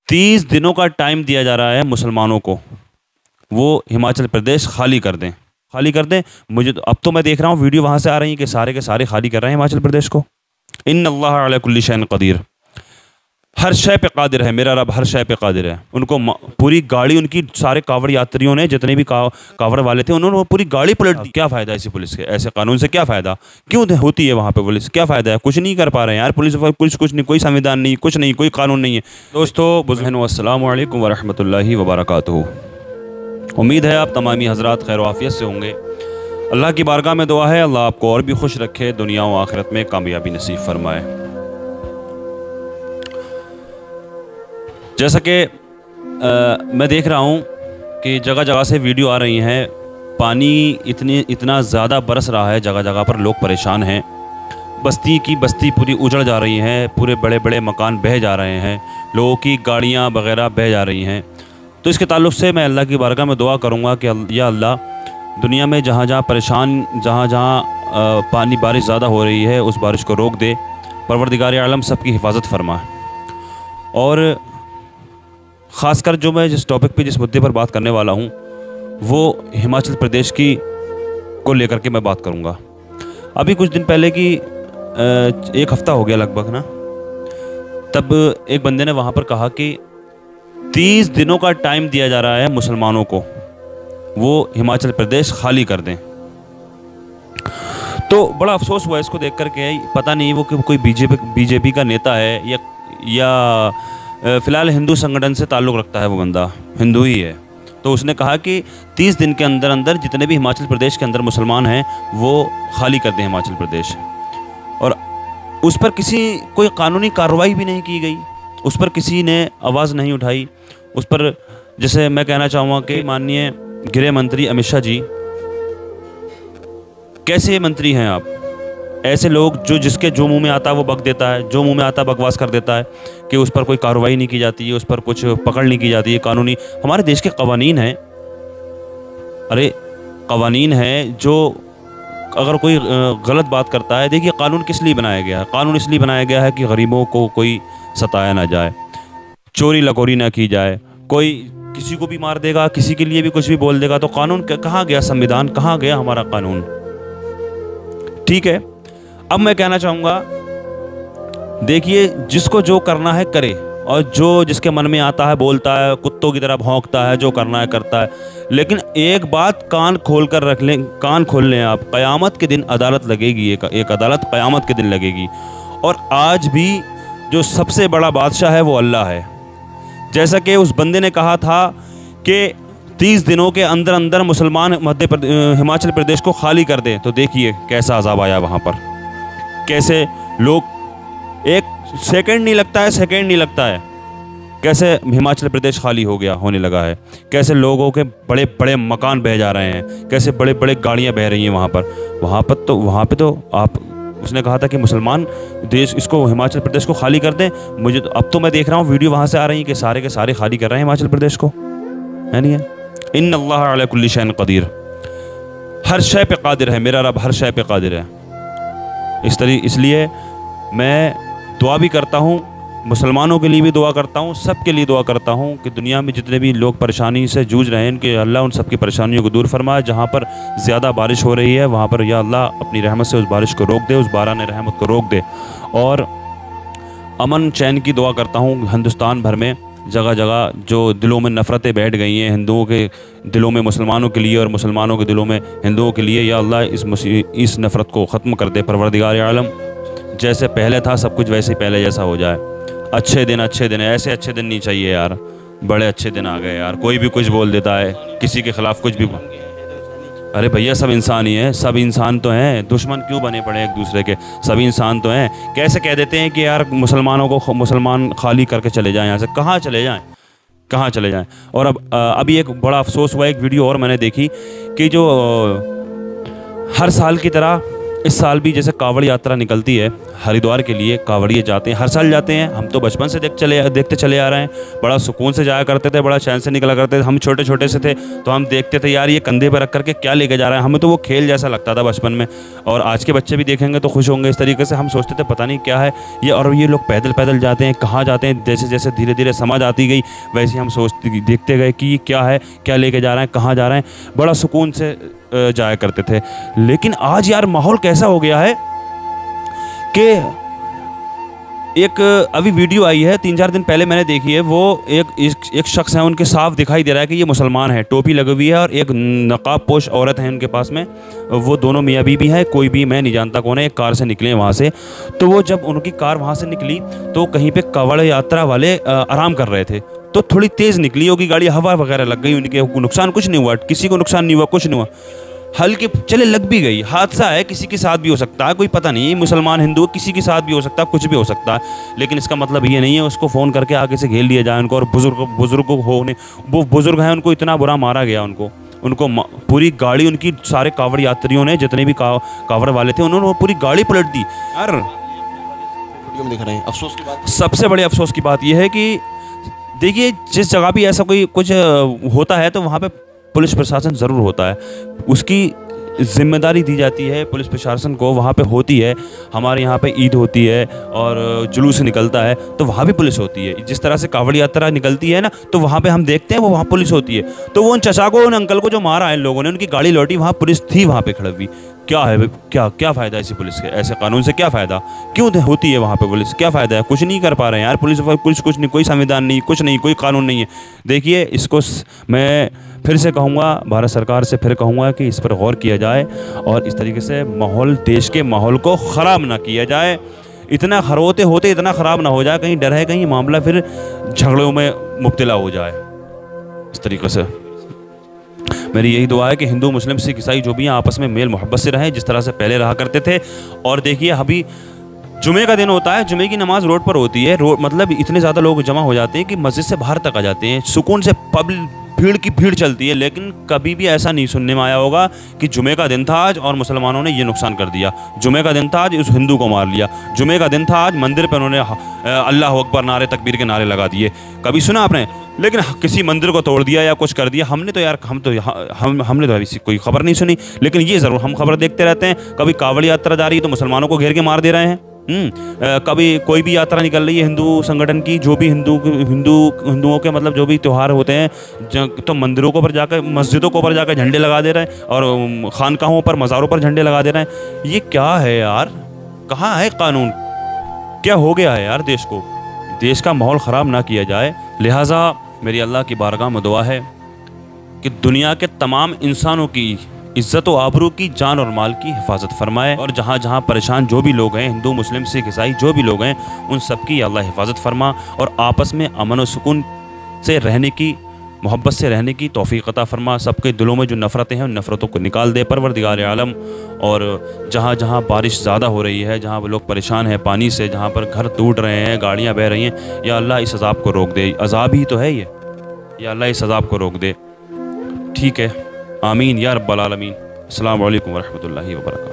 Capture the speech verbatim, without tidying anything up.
तीस दिनों का टाइम दिया जा रहा है मुसलमानों को, वो हिमाचल प्रदेश खाली कर दें, खाली कर दें। मुझे तो अब तो मैं देख रहा हूँ वीडियो वहाँ से आ रही है कि सारे के सारे खाली कर रहे हैं हिमाचल प्रदेश को। इन्नल्लाह अला कुल्ली शैइन क़दीर, हर शय पे कादिर है, मेरा रब हर शय पे कादिर है। उनको पूरी गाड़ी, उनकी सारे कावड़ यात्रियों ने, जितने भी का, कावड़ वाले थे, उन्होंने पूरी गाड़ी पलट दी। क्या फ़ायदा ऐसी पुलिस के, ऐसे कानून से क्या फ़ायदा, क्यों होती है वहाँ पे पुलिस, क्या फ़ायदा है? कुछ नहीं कर पा रहे हैं यार पुलिस, पुलिस कुछ नहीं, कोई संविधान नहीं, कुछ नहीं, कोई कानून नहीं है। दोस्तों बुज़ुर्गों, अस्सलामु अलैकुम व रहमतुल्लाहि व बरकातुहू। उम्मीद है आप तमामी हज़रात खैर आफियत से होंगे। अल्लाह की बारगाह में दुआ है अल्लाह आपको और भी खुश रखे, दुनिया व आखिरत में कामयाबी नसीब फरमाए। जैसा कि मैं देख रहा हूँ कि जगह जगह से वीडियो आ रही हैं, पानी इतनी इतना ज़्यादा बरस रहा है, जगह जगह पर लोग परेशान हैं। बस्ती की बस्ती पूरी उजड़ जा रही हैं, पूरे बड़े बड़े मकान बह जा रहे हैं, लोगों की गाड़ियाँ वगैरह बह जा रही हैं। तो इसके ताल्लुक़ से मैं अल्लाह की बारगाह में दुआ करूँगा कि या अल्लाह, दुनिया में जहाँ जहाँ परेशान, जहाँ जहाँ पानी बारिश ज़्यादा हो रही है, उस बारिश को रोक दे। परवरदिगार आलम सबकी हिफाजत फरमाए। और ख़ासकर जो मैं जिस टॉपिक पे, जिस मुद्दे पर बात करने वाला हूँ, वो हिमाचल प्रदेश की को लेकर के मैं बात करूँगा। अभी कुछ दिन पहले की, एक हफ़्ता हो गया लगभग ना, तब एक बंदे ने वहाँ पर कहा कि तीस दिनों का टाइम दिया जा रहा है मुसलमानों को, वो हिमाचल प्रदेश खाली कर दें। तो बड़ा अफसोस हुआ इसको देख कर के। पता नहीं वो कि कोई बीजेपी बीजेपी का नेता है या या फ़िलहाल हिंदू संगठन से ताल्लुक़ रखता है, वो बंदा हिंदू ही है। तो उसने कहा कि तीस दिन के अंदर अंदर जितने भी हिमाचल प्रदेश के अंदर मुसलमान हैं वो खाली कर दें हिमाचल प्रदेश। और उस पर किसी कोई कानूनी कार्रवाई भी नहीं की गई, उस पर किसी ने आवाज़ नहीं उठाई उस पर। जैसे मैं कहना चाहूँगा कि माननीय गृह मंत्री अमित शाह जी, कैसे मंत्री हैं आप? ऐसे लोग जो जिसके जो मुंह में आता है वो बक देता है, जो मुंह में आता है बकवास कर देता है कि उस पर कोई कार्रवाई नहीं की जाती है, उस पर कुछ पकड़ नहीं की जाती है। कानूनी हमारे देश के कवानीन हैं, अरे कवानीन हैं, जो अगर कोई गलत बात करता है, देखिए कानून किस लिए बनाया गया है? कानून इसलिए बनाया गया है कि गरीबों को कोई सताया ना जाए, चोरी लकोरी ना की जाए। कोई किसी को भी मार देगा, किसी के लिए भी कुछ भी बोल देगा, तो कानून कहाँ गया? संविधान कहाँ गया हमारा कानून? ठीक है, अब मैं कहना चाहूँगा, देखिए जिसको जो करना है करे, और जो जिसके मन में आता है बोलता है, कुत्तों की तरह भौंकता है, जो करना है करता है। लेकिन एक बात कान खोल कर रख लें, कान खोल लें आप, क़यामत के दिन अदालत लगेगी, एक, एक अदालत क़यामत के दिन लगेगी। और आज भी जो सबसे बड़ा बादशाह है वो अल्लाह है। जैसा कि उस बंदे ने कहा था कि तीस दिनों के अंदर अंदर मुसलमान मध्य प्रदेश हिमाचल प्रदेश को खाली कर दें, तो देखिए कैसा अजाब आया वहाँ पर, कैसे लोग, एक सेकंड नहीं लगता है, सेकंड नहीं लगता है, कैसे हिमाचल प्रदेश खाली हो गया, होने लगा है। कैसे लोगों के बड़े बड़े मकान बह जा रहे हैं, कैसे बड़े बड़े गाड़ियाँ बह रही हैं वहाँ पर। वहाँ पर तो वहाँ पे तो आप, उसने कहा था कि मुसलमान देश, इसको हिमाचल प्रदेश को खाली कर दें। मुझे तो अब तो मैं देख रहा हूँ वीडियो वहाँ से आ रही है कि सारे के सारे खाली कर रहे हैं हिमाचल प्रदेश को, है नहीं है? इन्नल्लाह अला कुल्ली शैइन क़दीर, हर शय पे कादिर है, मेरा रब हर शय पे कादिर है। इस तरी इसलिए मैं दुआ भी करता हूँ, मुसलमानों के लिए भी दुआ करता हूँ, सब के लिए दुआ करता हूँ कि दुनिया में जितने भी लोग परेशानी से जूझ रहे हैं, कि अल्लाह उन सब की परेशानियों को दूर फरमाए। जहाँ पर ज़्यादा बारिश हो रही है वहाँ पर या अल्लाह अपनी रहमत से उस बारिश को रोक दे, उस बारान रहमत को रोक दे। और अमन चैन की दुआ करता हूँ हिंदुस्तान भर में, जगह जगह जो दिलों में नफ़रतें बैठ गई हैं, हिंदुओं के दिलों में मुसलमानों के लिए और मुसलमानों के दिलों में हिंदुओं के लिए, या अल्लाह इस इस नफ़रत को ख़त्म कर दे। परवरदिगार आलम, जैसे पहले था सब कुछ वैसे पहले जैसा हो जाए। अच्छे दिन अच्छे दिन ऐसे अच्छे दिन नहीं चाहिए यार, बड़े अच्छे दिन आ गए यार। कोई भी कुछ बोल देता है, किसी के ख़िलाफ़ कुछ भी। अरे भैया सब इंसान ही हैं, सब इंसान तो हैं, दुश्मन क्यों बने पड़े एक दूसरे के? सब इंसान तो हैं। कैसे कह देते हैं कि यार मुसलमानों को मुसलमान खाली करके चले जाएं यहाँ से? कहाँ चले जाएं, कहाँ चले जाएं? और अब अभी एक बड़ा अफसोस हुआ, एक वीडियो और मैंने देखी कि जो हर साल की तरह इस साल भी जैसे कांवड़ यात्रा निकलती है हरिद्वार के लिए, कांवड़िए जाते हैं, हर साल जाते हैं। हम तो बचपन से देख चले देखते चले आ रहे हैं, बड़ा सुकून से जाया करते थे, बड़ा चैन से निकला करते थे। हम छोटे छोटे से थे तो हम देखते थे यार ये कंधे पर रख करके क्या लेके जा रहा है, हमें तो वो खेल जैसा लगता था बचपन में। और आज के बच्चे भी देखेंगे तो खुश होंगे इस तरीके से। हम सोचते थे पता नहीं क्या है ये, और ये लोग पैदल पैदल जाते हैं, कहाँ जाते हैं। जैसे जैसे धीरे धीरे समझ आती गई वैसे हम सोचते देखते गए कि ये क्या है, क्या लेके जा रहे हैं, कहाँ जा रहे हैं। बड़ा सुकून से जाया करते थे। लेकिन आज यार माहौल कैसा हो गया है कि एक अभी वीडियो आई है तीन चार दिन पहले मैंने देखी है, वो एक एक शख्स है, उनके साफ दिखाई दे रहा है कि ये मुसलमान है, टोपी लगी हुई है और एक नकाब पोश औरत है उनके पास में। वो दोनों मियाँ बीवी है, कोई भी मैं नहीं जानता कौन है। एक कार से निकले वहाँ से, तो वो जब उनकी कार वहाँ से निकली तो कहीं पे कांवड़ यात्रा वाले आराम कर रहे थे, तो थोड़ी तेज़ निकली होगी गाड़ी, हवा वगैरह लग गई उनके, नुकसान कुछ नहीं हुआ, किसी को नुकसान नहीं हुआ, कुछ नहीं हुआ, हल्की चले लग भी गई। हादसा है, किसी के साथ भी हो सकता है, कोई पता नहीं, मुसलमान हिंदू किसी के साथ भी हो सकता है, कुछ भी हो सकता है। लेकिन इसका मतलब ये नहीं है उसको फ़ोन करके आगे से घेर लिया जाए उनको। और बुजुर्ग बुजुर्ग होने, वो बुजुर्ग हैं, उनको इतना बुरा मारा गया, उनको उनको पूरी गाड़ी, उनकी सारे कांवड़ यात्रियों ने, जितने भी कांवड़ वाले थे, उन्होंने वो पूरी गाड़ी पलट दी यार। दिख रहे हैं अफसोस की बात, सबसे बड़े अफसोस की बात यह है कि देखिए जिस जगह भी ऐसा कोई कुछ होता है तो वहाँ पे पुलिस प्रशासन ज़रूर होता है, उसकी जिम्मेदारी दी जाती है पुलिस प्रशासन को, वहाँ पे होती है। हमारे यहाँ पे ईद होती है और जुलूस निकलता है तो वहाँ भी पुलिस होती है। जिस तरह से कांवड़ यात्रा निकलती है ना, तो वहाँ पे हम देखते हैं वो वहाँ पुलिस होती है। तो वो उन चचा को, उन अंकल को जो मारा है इन लोगों ने, उनकी गाड़ी लौटी, वहाँ पुलिस थी वहाँ पे खड़ी हुई। क्या है, क्या क्या फ़ायदा ऐसी पुलिस के, ऐसे कानून से क्या फ़ायदा, क्यों होती है वहाँ पे पुलिस, क्या फ़ायदा है? कुछ नहीं कर पा रहे हैं यार पुलिस पुलिस कुछ नहीं, कोई संविधान नहीं, कुछ नहीं, कोई कानून नहीं है। देखिए इसको मैं फिर से कहूँगा, भारत सरकार से फिर कहूँगा कि इस पर गौर किया जाए और इस तरीके से माहौल, देश के माहौल को ख़राब ना किया जाए। इतना होते होते इतना ख़राब ना हो जाए, कहीं डर है कहीं मामला फिर झगड़ों में मुब्तला हो जाए। इस तरीके से मेरी यही दुआ है कि हिंदू मुस्लिम सिख ईसाई जो भी हैं आपस में मेल मोहब्बत से रहें, जिस तरह से पहले रहा करते थे। और देखिए अभी जुमे का दिन होता है, जुमे की नमाज रोड पर होती है, रोड मतलब इतने ज़्यादा लोग जमा हो जाते हैं कि मस्जिद से बाहर तक आ जाते हैं, सुकून से पब्लिक भीड़ की भीड़ चलती है। लेकिन कभी भी ऐसा नहीं सुनने में आया होगा कि जुमे का दिन था आज और मुसलमानों ने ये नुकसान कर दिया, जुमे का दिन था आज उस हिंदू को मार लिया, जुमे का दिन था आज मंदिर पर उन्होंने अल्लाह अकबर नारे तकबीर के नारे लगा दिए। कभी सुना आपने? लेकिन किसी मंदिर को तोड़ दिया या कुछ कर दिया हमने तो यार, हम तो हम हमने तो अभी कोई खबर नहीं सुनी। लेकिन ये ज़रूर हम खबर देखते रहते हैं, कभी कांवड़ यात्रा जा रही है तो मुसलमानों को घेर के मार दे रहे हैं। हम्म कभी कोई भी यात्रा निकल रही है हिंदू संगठन की, जो भी हिंदू हिंदू हिंदुओं के मतलब जो भी त्यौहार होते हैं, तो मंदिरों को पर जाकर, मस्जिदों को पर जाकर झंडे लगा दे रहे हैं और खानकाहों पर, मज़ारों पर झंडे लगा दे रहे हैं। ये क्या है यार? कहाँ है कानून? क्या हो गया है यार देश को? देश का माहौल ख़राब ना किया जाए। लिहाजा मेरी अल्लाह की बारगाह में दुआ है कि दुनिया के तमाम इंसानों की इज़्ज़त व आबरू की, जान और माल की हिफाजत फरमाए। और जहाँ जहाँ परेशान जो भी लोग हैं, हिंदू मुस्लिम सिख ईसाई जो भी लोग हैं, उन सब की अल्लाह हिफाजत फरमा और आपस में अमन व सुकून से रहने की, मोहब्बत से रहने की तौफीक अता फरमा। सबके दिलों में जो नफ़रतें हैं उन नफ़रतों को निकाल दे परवरदिगार आलम। और जहाँ जहाँ बारिश ज़्यादा हो रही है, जहाँ वो लोग परेशान हैं पानी से, जहाँ पर घर टूट रहे हैं, गाड़ियाँ बह रही हैं, या अल्लाह इस अज़ाब को रोक दे। अज़ाब ही तो है ये, या अल्लाह इस अज़ाब को रोक दे। ठीक है, आमीन या रब्बल आलमीन। अस्सलामु अलैकुम व रहमतुल्लाहि व बरकातहू।